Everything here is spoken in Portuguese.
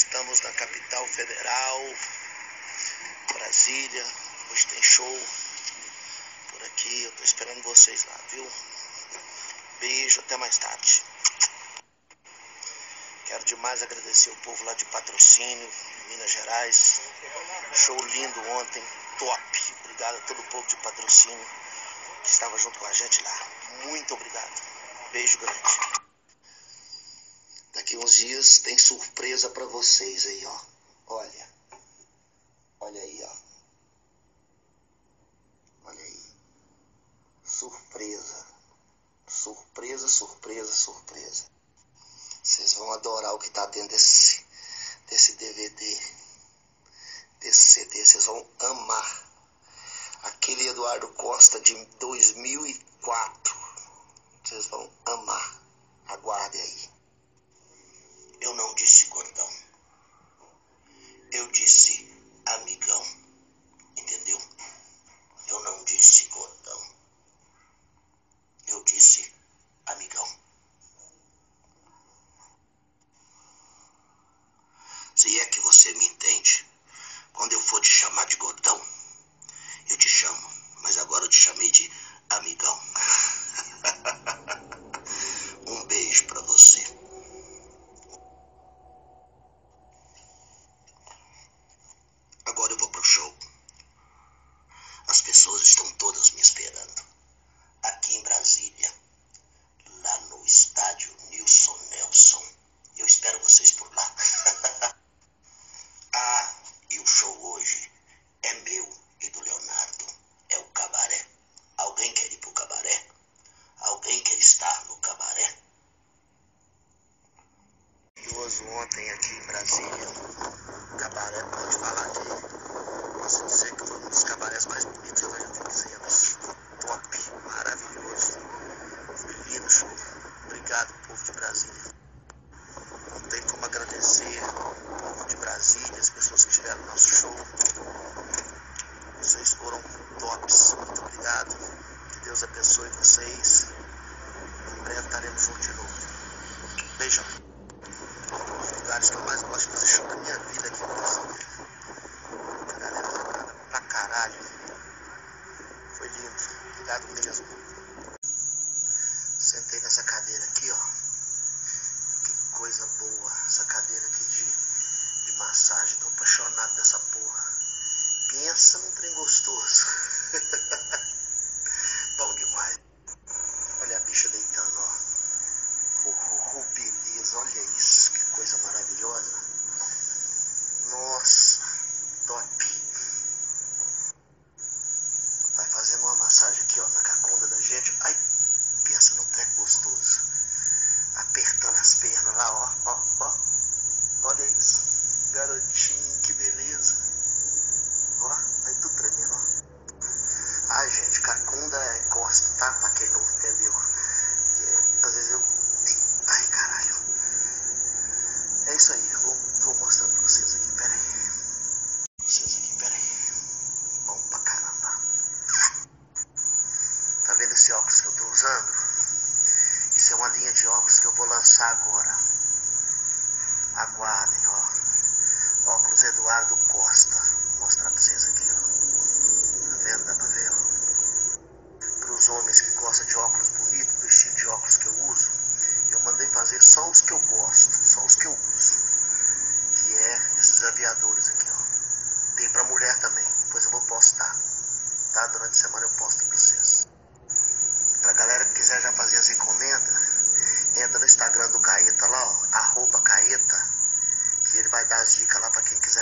Estamos na capital federal, Brasília. Hoje tem show por aqui. Eu tô esperando vocês lá, viu? Beijo, até mais tarde. Quero demais agradecer o povo lá de Patrocínio, Minas Gerais. Show lindo ontem, top. Obrigado a todo o povo de Patrocínio que estava junto com a gente lá. Muito obrigado. Beijo grande. Daqui uns dias tem surpresa pra vocês aí, ó. Olha. Olha aí, ó. Olha aí. Surpresa. Surpresa, surpresa, surpresa. Vocês vão adorar o que tá dentro desse DVD. Desse CD. Vocês vão amar. Aquele Eduardo Costa de 2004. Vocês vão amar. Aguardem aí. Eu não disse gordão. Eu disse amigão. Entendeu? Eu não disse gordão. Eu disse amigão. Se é que você me entende, quando eu for te chamar de gordão, eu te chamo. Mas agora eu te chamei de amigão. Um beijo pra você. Agora eu vou pro show. As pessoas estão todas me esperando. Aqui em Brasília. Lá no estádio Nilson Nelson. Eu espero vocês por lá. Ah, e o show hoje é meu e do Leonardo. É o cabaré. Alguém quer ir pro cabaré? Alguém quer estar no cabaré? Maravilhoso ontem aqui em Brasília. Cabaré, pode falar que posso dizer que foi um dos cabarés mais bonitos que eu já vi cenas. Top, maravilhoso. Lindo show. Obrigado, povo de Brasília. Não tem como agradecer o povo de Brasília, as pessoas que estiveram no nosso show. Vocês foram tops. Muito obrigado. Que Deus abençoe vocês. Em breve estaremos juntos de novo. Beijão. Um dos lugares que eu mais gosto de fazer show da minha vida aqui em Brasília. A galera tocando pra caralho. Foi lindo. Obrigado mesmo. Sentei nessa cadeira aqui, ó. Que coisa boa. Essa cadeira aqui de massagem. Tô apaixonado dessa porra. Pensa num trem gostoso. Bom demais. Olha a bicha deitando, ó. Beleza, olha isso. Que coisa maravilhosa. Nossa, top. Vai fazendo uma massagem aqui, ó, na cacunda da gente. Ai, pensa num treco gostoso. Apertando as pernas lá, ó, ó, ó. Olha isso. Garotinho, que beleza. Ó, aí tudo tremendo, ó. Ai, gente, cacunda é costa, tá? Pra quem não entendeu. Às vezes eu... Ai, caralho. É isso aí, eu vou mostrando pra vocês aqui, pera aí. Bom pra caramba. Tá vendo esse óculos que eu tô usando? Isso é uma linha de óculos que eu vou lançar agora. Aguardem, ó. Óculos Eduardo Costa. Vou mostrar pra vocês aqui, ó. Tá vendo? Dá pra ver, ó. Para os homens que gostam de óculos bonitos, do estilo de óculos que eu uso, eu mandei fazer só os que eu gosto, só os que eu uso. Que é esses aviadores aqui, ó. Tem pra mulher também. Depois eu vou postar. Tá? Durante a semana eu posto pra vocês. Pra galera que quiser já fazer as encomendas, entra no Instagram do Caeta lá, ó. @Caeta. Que ele vai dar as dicas lá pra quem quiser.